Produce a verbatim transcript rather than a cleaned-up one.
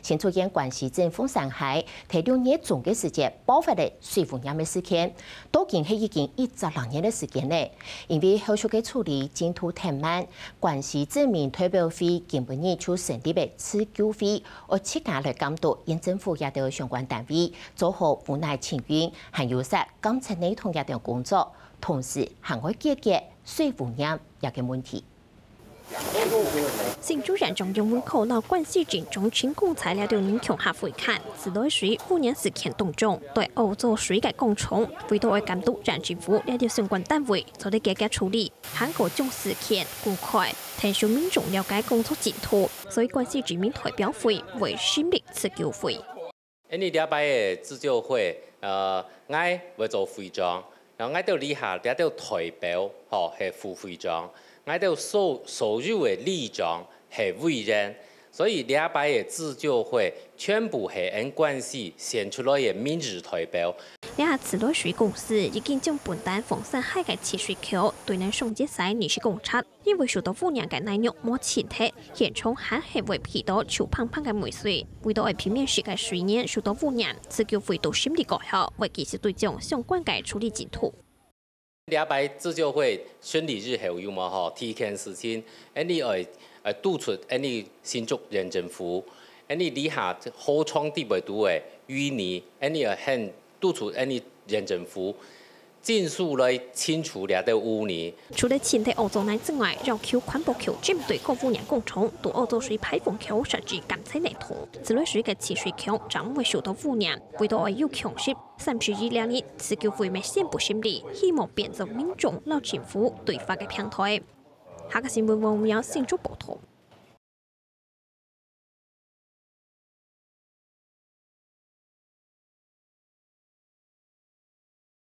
先出现关系政府上海，在六年中嘅时间爆发了水污染嘅事件，都经系已经一十六年嘅时间咧。因为后续嘅处理进度太慢，关系证明代表会根本日就成立嘅自救会，而切家来监督，因政府也到相关单位做好无奈清运，还有实监测内同一等工作，同时还会解决水污染一个问题。 新主任中央门口老关系进中清供材料的人强下回看，自来水污染事件当中，对欧洲水嘅工程，为到监督让政府了解相关单位做啲解决处理，韩国种事件公开，提醒民众了解工作进度，所以关系居民代表会为心力自救会。 呢禮拜嘅自救會，誒，我會做會長，然後我到以下咧都代表，嗬係副會長。 我哋所所有嘅立場係委任，所以禮拜嘅自救會全部係按關係選出來嘅民意代表。 呢下自來水公司已經將本單放山海嘅切水橋對能送接晒你是公測，因為受到污染嘅內容冇前提，現從海係為皮到超胖胖嘅煤水，為到係片面時嘅水源受到污染，自救會到心理高效，為其實對象相關嘅處理進度。 禮拜自救會選理日後有嘛吼，提前事情，誒你誒誒督促誒你新竹縣政府，誒你底下好創地位度嘅淤泥，誒你誒很督促誒你縣政府，盡速來清除了啲污泥。 除了前提歐洲內之外，繞橋環保橋針對抗污染工程，對歐洲水排放橋設置監測系統，自來水嘅切水橋將會受到污染，為到要強勢。 三十二兩日，自救會咪先不心理，希望變做民眾、老政府對法嘅平台。下個新聞我們要先做報道。